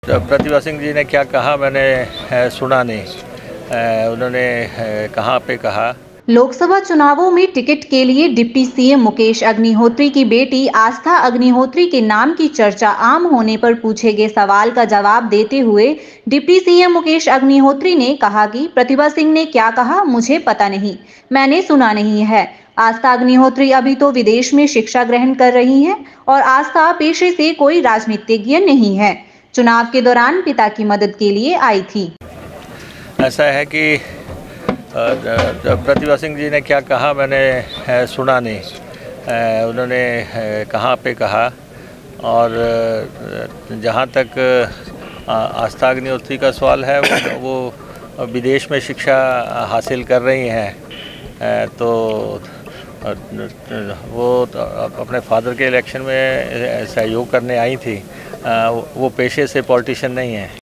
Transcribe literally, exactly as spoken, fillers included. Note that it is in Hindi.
प्रतिभा सिंह जी ने क्या कहा मैंने सुना नहीं। उन्होंने कहाँ पे कहा। लोकसभा चुनावों में टिकट के लिए डिप्टी सीएम मुकेश अग्निहोत्री की बेटी आस्था अग्निहोत्री के नाम की चर्चा आम होने पर पूछे गए सवाल का जवाब देते हुए डिप्टी सीएम मुकेश अग्निहोत्री ने कहा कि प्रतिभा सिंह ने क्या कहा मुझे पता नहीं, मैंने सुना नहीं है। आस्था अग्निहोत्री अभी तो विदेश में शिक्षा ग्रहण कर रही हैं और आस्था पेशे से कोई राजनीतिज्ञ नहीं है। चुनाव के दौरान पिता की मदद के लिए आई थी। ऐसा है कि प्रतिभा सिंह जी ने क्या कहा मैंने सुना नहीं। उन्होंने कहाँ पे कहा। और जहाँ तक आस्था अग्निहोत्री का सवाल है वो विदेश में शिक्षा हासिल कर रही हैं, तो वो अपने फादर के इलेक्शन में सहयोग करने आई थी। वो पेशे से पॉलिटिशियन नहीं है।